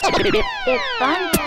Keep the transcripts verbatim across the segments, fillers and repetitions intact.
It's fun time.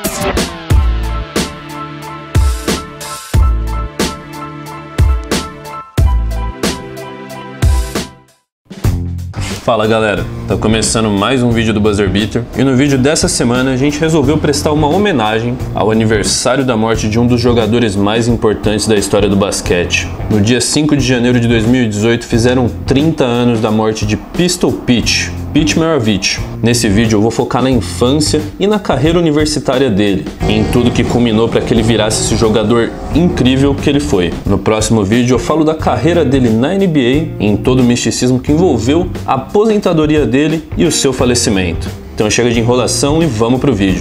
Fala galera, tá começando mais um vídeo do Buzzer Beater e no vídeo dessa semana a gente resolveu prestar uma homenagem ao aniversário da morte de um dos jogadores mais importantes da história do basquete. No dia cinco de janeiro de dois mil e dezoito fizeram trinta anos da morte de Pistol Pete, Pete Maravich. Nesse vídeo eu vou focar na infância e na carreira universitária dele, e em tudo que culminou para que ele virasse esse jogador incrível que ele foi. No próximo vídeo eu falo da carreira dele na N B A e em todo o misticismo que envolveu a aposentadoria dele e o seu falecimento. Então chega de enrolação e vamos pro vídeo.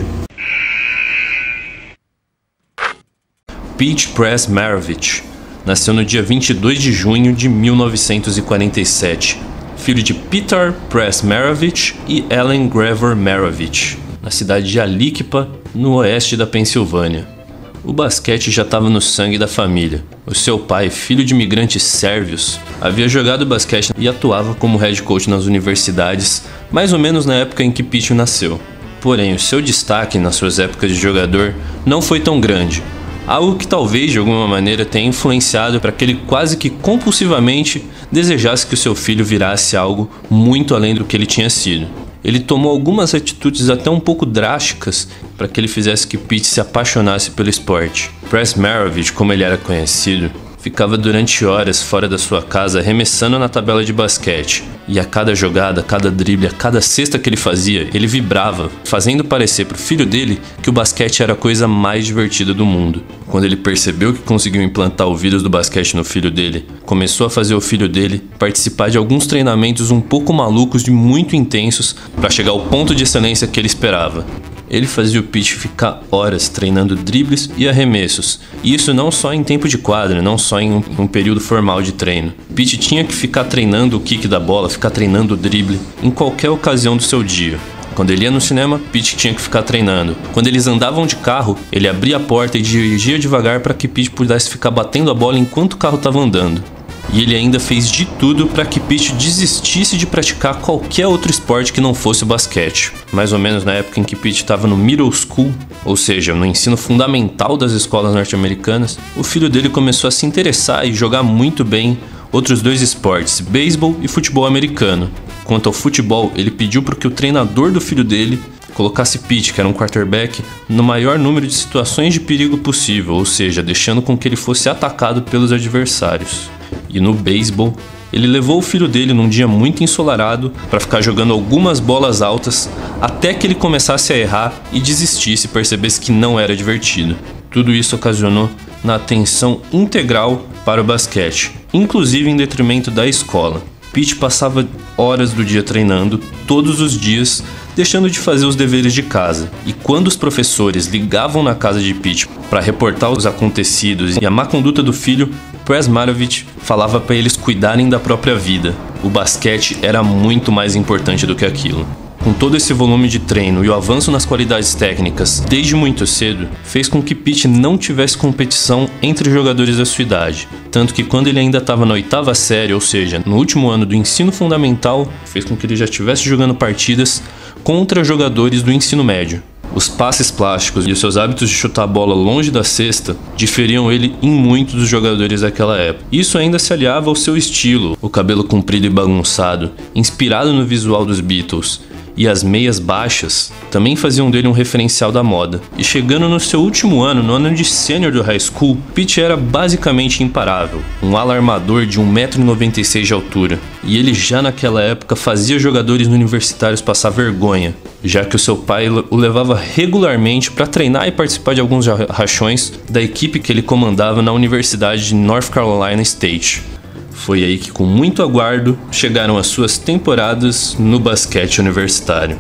Pete Press Maravich nasceu no dia vinte e dois de junho de mil novecentos e quarenta e sete, filho de Peter Press Maravich e Ellen Grever Maravich, na cidade de Alikpa, no oeste da Pensilvânia. O basquete já estava no sangue da família. O seu pai, filho de imigrantes sérvios, havia jogado basquete e atuava como head coach nas universidades, mais ou menos na época em que Pete nasceu. Porém, o seu destaque nas suas épocas de jogador não foi tão grande, algo que talvez de alguma maneira tenha influenciado para que ele quase que compulsivamente desejasse que o seu filho virasse algo muito além do que ele tinha sido. Ele tomou algumas atitudes até um pouco drásticas para que ele fizesse que Pete se apaixonasse pelo esporte. Press Maravich, como ele era conhecido, ficava durante horas fora da sua casa arremessando na tabela de basquete. E a cada jogada, a cada drible, a cada cesta que ele fazia, ele vibrava, fazendo parecer para o filho dele que o basquete era a coisa mais divertida do mundo. Quando ele percebeu que conseguiu implantar o vírus do basquete no filho dele, começou a fazer o filho dele participar de alguns treinamentos um pouco malucos e muito intensos para chegar ao ponto de excelência que ele esperava. Ele fazia o Pete ficar horas treinando dribles e arremessos, e isso não só em tempo de quadra, não só em um, um período formal de treino. Pete tinha que ficar treinando o kick da bola, ficar treinando o drible, em qualquer ocasião do seu dia. Quando ele ia no cinema, Pete tinha que ficar treinando. Quando eles andavam de carro, ele abria a porta e dirigia devagar para que Pete pudesse ficar batendo a bola enquanto o carro estava andando. E ele ainda fez de tudo para que Pete desistisse de praticar qualquer outro esporte que não fosse o basquete. Mais ou menos na época em que Pete estava no middle school, ou seja, no ensino fundamental das escolas norte-americanas, o filho dele começou a se interessar e jogar muito bem outros dois esportes, beisebol e futebol americano. Quanto ao futebol, ele pediu para que o treinador do filho dele colocasse Pete, que era um quarterback, no maior número de situações de perigo possível, ou seja, deixando com que ele fosse atacado pelos adversários. E no beisebol, ele levou o filho dele num dia muito ensolarado para ficar jogando algumas bolas altas até que ele começasse a errar e desistisse e percebesse que não era divertido. Tudo isso ocasionou na atenção integral para o basquete, inclusive em detrimento da escola. Pete passava horas do dia treinando, todos os dias, deixando de fazer os deveres de casa. E quando os professores ligavam na casa de Pete para reportar os acontecidos e a má conduta do filho, Press Maravich falava para eles cuidarem da própria vida. O basquete era muito mais importante do que aquilo. Com todo esse volume de treino e o avanço nas qualidades técnicas desde muito cedo, fez com que Pete não tivesse competição entre jogadores da sua idade. Tanto que quando ele ainda estava na oitava série, ou seja, no último ano do ensino fundamental, fez com que ele já estivesse jogando partidas contra jogadores do ensino médio. Os passes plásticos e os seus hábitos de chutar a bola longe da cesta diferiam ele em muito dos jogadores daquela época. Isso ainda se aliava ao seu estilo, o cabelo comprido e bagunçado, inspirado no visual dos Beatles, e as meias baixas também faziam dele um referencial da moda. E chegando no seu último ano, no ano de sênior do high school, Pete era basicamente imparável, um ala armador de um metro e noventa e seis de altura. E ele já naquela época fazia jogadores universitários passar vergonha, já que o seu pai o levava regularmente para treinar e participar de alguns rachões da equipe que ele comandava na Universidade de North Carolina State. Foi aí que, com muito aguardo, chegaram as suas temporadas no basquete universitário.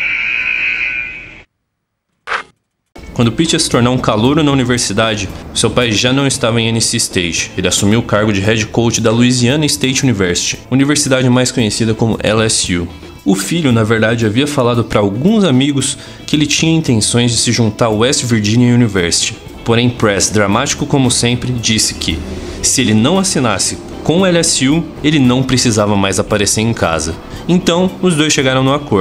Quando Pete ia se tornar um calouro na universidade, seu pai já não estava em N C State. Ele assumiu o cargo de head coach da Louisiana State University, universidade mais conhecida como L S U. O filho, na verdade, havia falado para alguns amigos que ele tinha intenções de se juntar ao West Virginia University. Porém, Press, dramático como sempre, disse que, se ele não assinasse com o L S U, ele não precisava mais aparecer em casa. Então, os dois chegaram no acordo.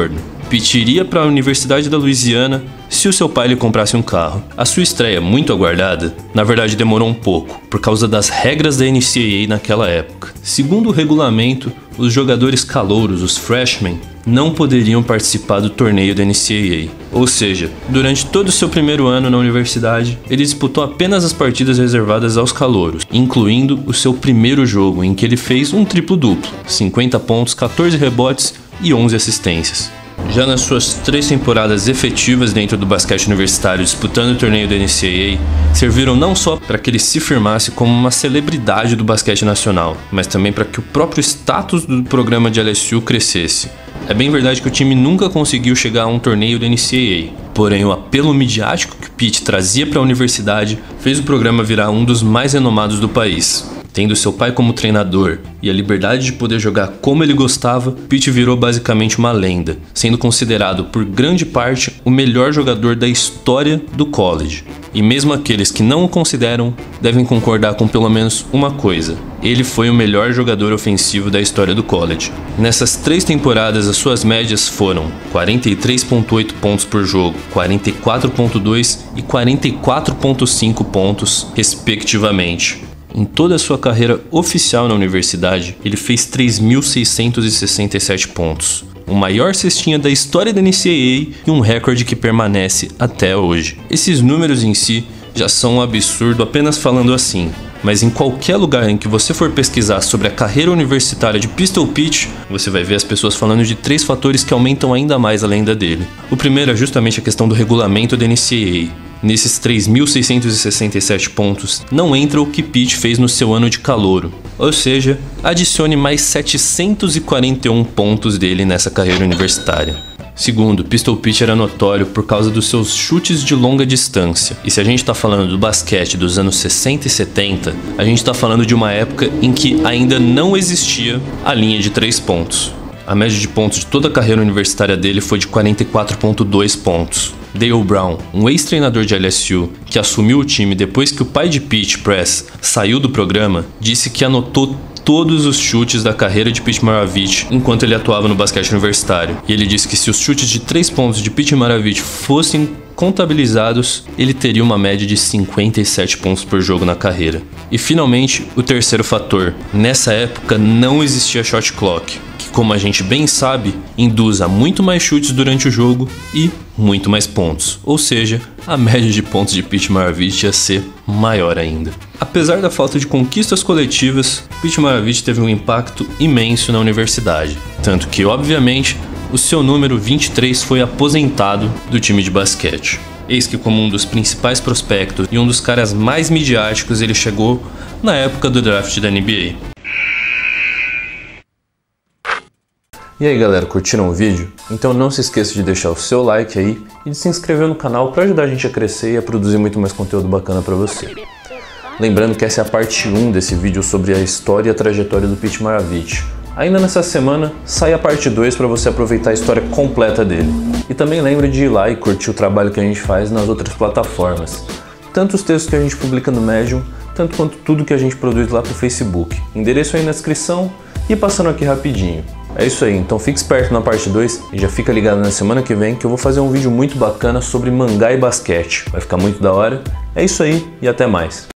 Pete iria para a Universidade da Louisiana se o seu pai lhe comprasse um carro. A sua estreia, muito aguardada, na verdade demorou um pouco, por causa das regras da N C A A naquela época. Segundo o regulamento, os jogadores calouros, os freshmen, não poderiam participar do torneio da N C A A. Ou seja, durante todo o seu primeiro ano na universidade, ele disputou apenas as partidas reservadas aos calouros, incluindo o seu primeiro jogo, em que ele fez um triplo-duplo, cinquenta pontos, quatorze rebotes e onze assistências. Já nas suas três temporadas efetivas dentro do basquete universitário disputando o torneio da N C A A, serviram não só para que ele se firmasse como uma celebridade do basquete nacional, mas também para que o próprio status do programa de L S U crescesse. É bem verdade que o time nunca conseguiu chegar a um torneio da N C A A, porém o apelo midiático que Pete trazia para a universidade fez o programa virar um dos mais renomados do país. Tendo seu pai como treinador e a liberdade de poder jogar como ele gostava, Pete virou basicamente uma lenda, sendo considerado por grande parte o melhor jogador da história do college. E mesmo aqueles que não o consideram devem concordar com pelo menos uma coisa: ele foi o melhor jogador ofensivo da história do college. Nessas três temporadas, as suas médias foram quarenta e três vírgula oito pontos por jogo, quarenta e quatro vírgula dois e quarenta e quatro vírgula cinco pontos, respectivamente. Em toda a sua carreira oficial na universidade, ele fez três mil seiscentos e sessenta e sete pontos, o maior cestinha da história da N C A A e um recorde que permanece até hoje. Esses números em si já são um absurdo apenas falando assim, mas em qualquer lugar em que você for pesquisar sobre a carreira universitária de Pistol Pete, você vai ver as pessoas falando de três fatores que aumentam ainda mais a lenda dele. O primeiro é justamente a questão do regulamento da N C A A. Nesses três mil seiscentos e sessenta e sete pontos, não entra o que Pete fez no seu ano de calouro. Ou seja, adicione mais setecentos e quarenta e um pontos dele nessa carreira universitária. Segundo, Pistol Pete era notório por causa dos seus chutes de longa distância. E se a gente está falando do basquete dos anos sessenta e setenta, a gente está falando de uma época em que ainda não existia a linha de três pontos. A média de pontos de toda a carreira universitária dele foi de quarenta e quatro vírgula dois pontos. Dale Brown, um ex-treinador de L S U que assumiu o time depois que o pai de Pete, Press, saiu do programa, disse que anotou todos os chutes da carreira de Pete Maravich enquanto ele atuava no basquete universitário. E ele disse que se os chutes de três pontos de Pete Maravich fossem contabilizados, ele teria uma média de cinquenta e sete pontos por jogo na carreira. E finalmente, o terceiro fator. Nessa época não existia shot clock, que, como a gente bem sabe, induz a muito mais chutes durante o jogo e muito mais pontos. Ou seja, a média de pontos de Pete Maravich ia ser maior ainda. Apesar da falta de conquistas coletivas, Pete Maravich teve um impacto imenso na universidade. Tanto que, obviamente, o seu número vinte e três foi aposentado do time de basquete. Eis que, como um dos principais prospectos e um dos caras mais midiáticos, ele chegou na época do draft da N B A. E aí galera, curtiram o vídeo? Então não se esqueça de deixar o seu like aí e de se inscrever no canal para ajudar a gente a crescer e a produzir muito mais conteúdo bacana para você. Lembrando que essa é a parte um desse vídeo sobre a história e a trajetória do Pete Maravich. Ainda nessa semana, sai a parte dois para você aproveitar a história completa dele. E também lembre de ir lá e curtir o trabalho que a gente faz nas outras plataformas. Tanto os textos que a gente publica no Medium, tanto quanto tudo que a gente produz lá pro Facebook. Endereço aí na descrição e passando aqui rapidinho. É isso aí, então fique esperto na parte dois e já fica ligado na semana que vem que eu vou fazer um vídeo muito bacana sobre mangá e basquete. Vai ficar muito da hora. É isso aí e até mais.